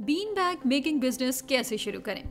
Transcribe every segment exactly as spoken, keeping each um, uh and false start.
Been bag making business कैसे शुरू करें।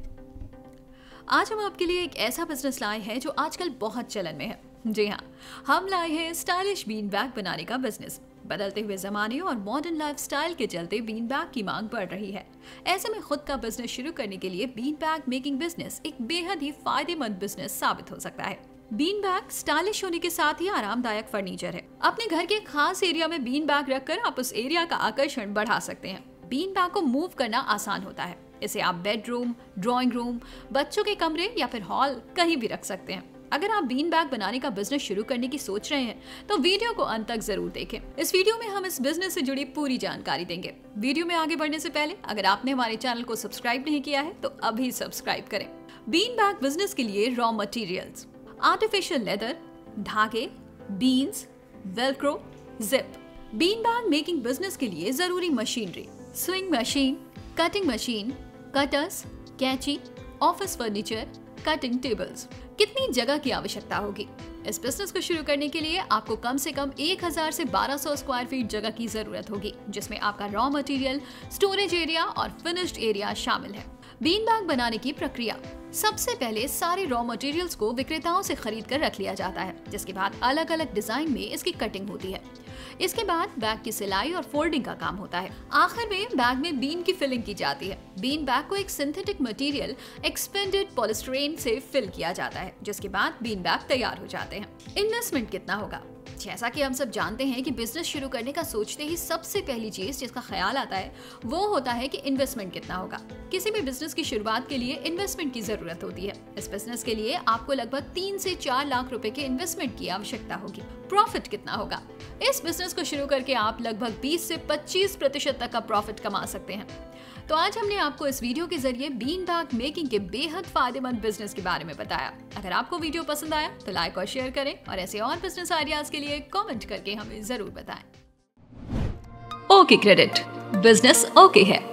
आज हम आपके लिए एक ऐसा बिजनेस लाए हैं जो आजकल बहुत चलन में है। जी हाँ, हम लाए हैं स्टाइलिश बीन बैग बनाने का बिजनेस। बदलते हुए जमाने और मॉडर्न लाइफस्टाइल के चलते बीन बैग की मांग बढ़ रही है। ऐसे में खुद का बिजनेस शुरू करने के लिए बीन बैग मेकिंग बिजनेस एक बेहद ही फायदेमंद बिजनेस साबित हो सकता है। बीन बैग स्टाइलिश होने के साथ ही आरामदायक फर्नीचर है। अपने घर के खास एरिया में बीन बैग रखकर आप उस एरिया का आकर्षण बढ़ा सकते हैं। बीन बैग को मूव करना आसान होता है। इसे आप बेडरूम, ड्राइंग रूम, बच्चों के कमरे या फिर हॉल कहीं भी रख सकते हैं। अगर आप बीन बैग बनाने का बिजनेस शुरू करने की सोच रहे हैं तो वीडियो को अंत तक जरूर देखें। इस वीडियो में हम इस बिजनेस से जुड़ी पूरी जानकारी देंगे। वीडियो में आगे बढ़ने से पहले अगर आपने हमारे चैनल को सब्सक्राइब नहीं किया है तो अभी सब्सक्राइब करें। बीन बैग बिजनेस के लिए रॉ मटेरियल्स: आर्टिफिशियल लेदर, धागे, beans, velcro, zip. Bean bag making business के लिए जरूरी machinery: sewing machine, cutting machine, cutters, कैंची, ऑफिस फर्नीचर, कटिंग टेबल्स। कितनी जगह की आवश्यकता होगी? इस बिजनेस को शुरू करने के लिए आपको कम से कम एक हज़ार से बारह सौ स्क्वायर फीट जगह की जरूरत होगी, जिसमें आपका रॉ मटेरियल, स्टोरेज एरिया और फिनिश्ड एरिया शामिल है। बीन बैग बनाने की प्रक्रिया: सबसे पहले सारे रॉ मटेरियल्स को विक्रेताओं से खरीद कर रख लिया जाता है, जिसके बाद अलग अलग डिजाइन में इसकी कटिंग होती है। इसके बाद बैग की सिलाई और फोल्डिंग का काम होता है। आखिर में बैग में बीन की फिलिंग की जाती है। बीन बैग को एक सिंथेटिक मटेरियल एक्सपेंडेड पॉलिस्टीरीन से फिल किया जाता है, जिसके बाद बीन बैग तैयार हो जाते हैं। इन्वेस्टमेंट कितना होगा? जैसा कि हम सब जानते हैं कि बिजनेस शुरू करने का सोचते ही सबसे पहली चीज जिसका ख्याल आता है वो होता है कि इन्वेस्टमेंट कितना होगा। किसी भी बिजनेस की शुरुआत के लिए इन्वेस्टमेंट की जरूरत होती है। इस बिजनेस के लिए आपको लगभग तीन से चार लाख रुपए के इन्वेस्टमेंट की आवश्यकता होगी। प्रॉफिट कितना होगा? इस बिजनेस को शुरू करके आप लगभग बीस से पच्चीस प्रतिशत तक का प्रॉफिट कमा सकते हैं। तो आज हमने आपको इस वीडियो के जरिए बीन बैग मेकिंग के बेहद फायदेमंद बिजनेस के बारे में बताया। अगर आपको वीडियो पसंद आया तो लाइक और शेयर करें और ऐसे और बिजनेस आइडियाज के लिए कमेंट करके हमें जरूर बताएं। ओके क्रेडिट, बिजनेस ओके है।